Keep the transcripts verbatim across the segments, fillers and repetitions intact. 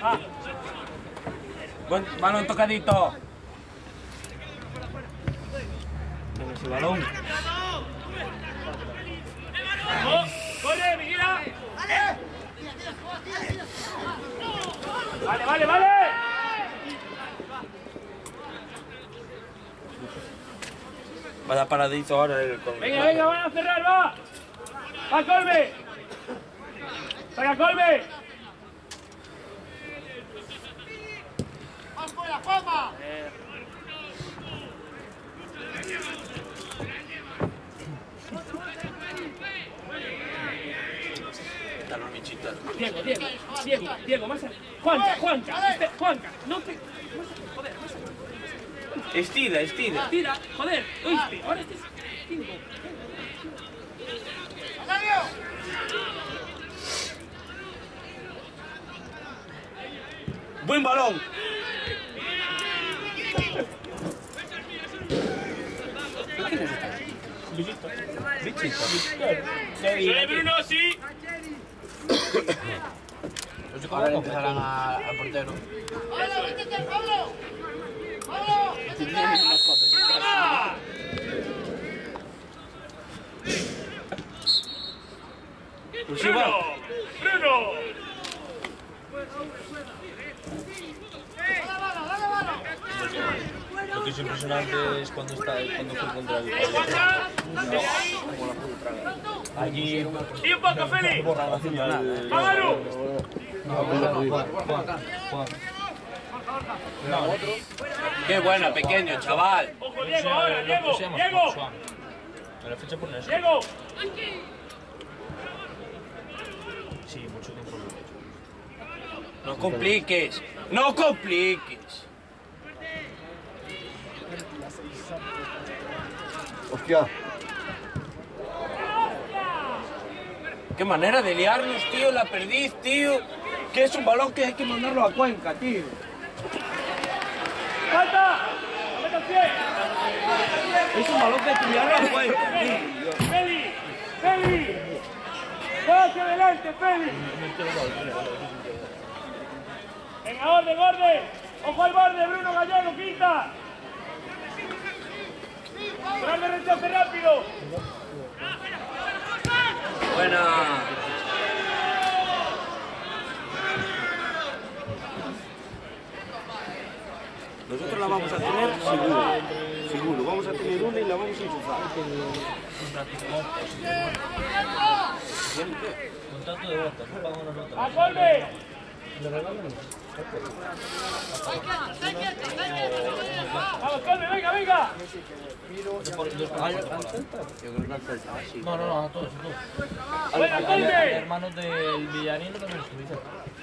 Va. Buen balón tocadito. Venga, ese balón. ¡Corre, Miguela! ¡Vale, vale, vale! Vaya paradito ahora el Colme. Venga, venga, van a cerrar, va. ¡Va, Colme! ¡Saca, Colme! ¡Vamos fuera, Juanma! Diego, Diego, Diego, Diego, más arriba. Juanca, Juanca, este, Juanca, no te... Joder, más arriba. Estira, estira. Tira, joder, oíste, ahora este es... Cinco. Buen balón. Bichito. Bichito. ¡Sí, Bruno, sí! Ahora le empezarán a- al portero. ¡Pablo, métete, Pablo! ¡Pablo! ¡Ah! Pues sí, va. ¡Bruno! ¡Bruno! ¡Dale mano, dale mano! Lo que es impresionante es cuando está cuando fue contra el ¡Eh, Juanca! allí ¡Y un poco, Feli! ¡Va, Manu! Qué buena, pequeño, chaval. ¡Ojo, Diego, ahora! ¡Diego! ¡Diego! en la fecha pone eso. ¡Diego! Sí, mucho tiempo. No compliques. No compliques. Hostia. Qué manera de liarnos, tío. La perdiz, tío. Que es un balón que hay que mandarlo a Cuenca, tío. ¡Falta! ¡No metas pie! Es un balón que hay que liarlo a Cuenca, tío. ¡Feli! ¡Feli! ¡Va hacia adelante, Feli! ¡Venga, orden, orden! ¡Ojo al borde, Bruno Gallego, quinta! ¡Grande rechace rápido! Buena. Nosotros la vamos a tener seguro. Seguro. Vamos a tener una y la vamos a enchufar. Contrato de botas, no pagan una nota. ¡A Colme! ¡Vamos, Colme, venga, venga! No, no, no, a todos, a todos. ¡Venga, Colme! Hermanos del Villarino también estuviste.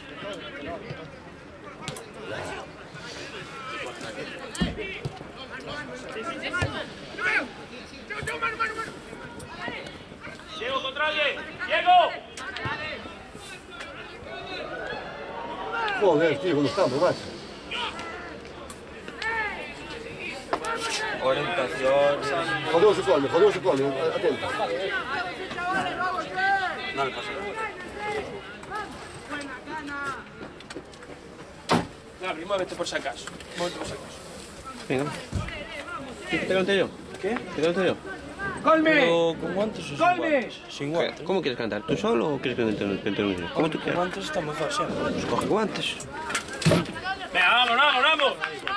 Diego contra alguien. ¡Diego! Joder, tío, ¿cómo estamos, macho? Orientación. Jodemos el colme, jodemos el colme, atento. No le pasa nada. Gabri, muévete por si acaso. Muévete por si acaso. Venga. ¿Qué te canté yo? ¿Qué? ¿Qué te canté yo? ¡Colme! Pero con guantes o sin ¡Colme! guantes. Sin guantes. ¿Cómo quieres cantar? ¿Tú solo o quieres que te intervenga? Como tú Con quieras. guantes está mejor siempre. Pues coge guantes. Venga, vamos, vamos, vamos.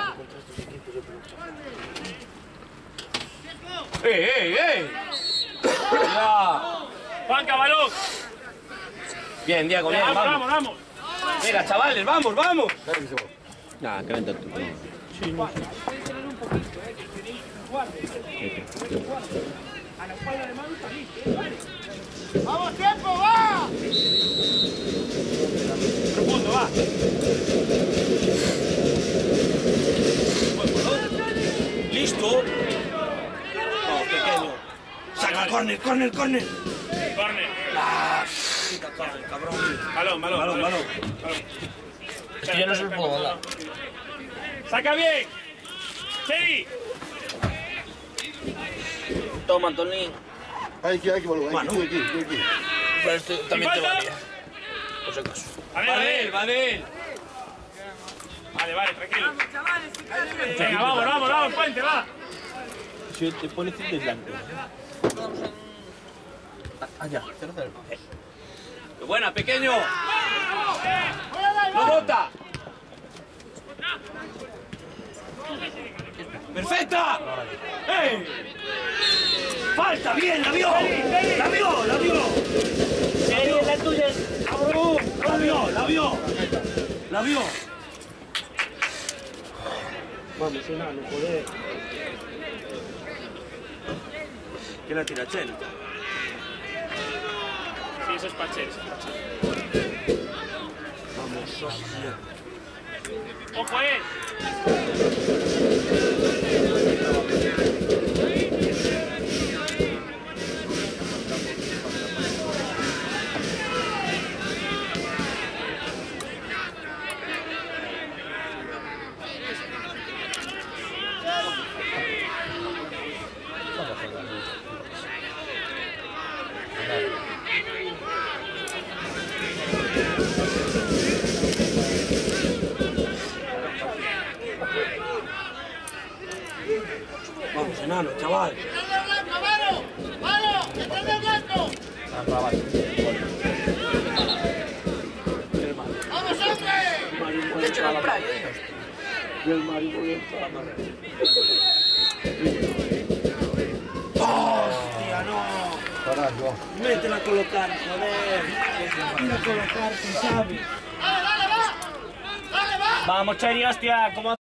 ¡Ey, ey, ey! ¡Ya! Juanca, balón. Bien, Diego, bien, Vamos, vamos. vamos, vamos. Venga, chavales, vamos, vamos. Dale que se va. Nah, que venta tú. A la espalda de Manu está listo. ¡Vamos, tiempo, va! Profundo, va. ¿Listo? Vamos, pequeño. Saca el córner, córner, córner. Corner. Ah, quita córner, cabrón. Balón, balón, Balón, balón. Es que yo no se lo puedo dar. Saca bien. Cheri. Toma, Antonín. Hay que, hay que volver, hay Mano. que, aquí, aquí, aquí. Pero este también te falta? valía. Por si acaso. A ver, Va a de él, ver. va de él. Vale, vale, tranquilo. Venga, vamos, vamos, vamos, puente, va. Si te pones de blanco. Allá, cero cero. ¡Qué buena, pequeño! ¡No bota! ¡Perfecta! ¡Eh! ¡Falta! ¡Bien! ¡La vio! ¡La vio! ¡La vio! Serie, la tuya. ¡La vio! ¡La vio! ¡La vio! Vamos, enano, joder. ¿Quién la tira, Chen? Sí, eso es Pachel, eso es Pachel. Vamos, hostia. ¡Ojo, eh! Vamos, enano, chaval. ¡Detrás del blanco, Varo! ¡Varo! ¡Detrás del blanco! ¡Vamos, hombre! Te echo la playa, y el marido bien. ¡Hostia, no! Pará, Joao. Métela a colocar, joder. Métela a colocar, tú sabes. ¡Dale, dale, va! ¡Dale, va! Vamos, Cheri, hostia, ¿cómo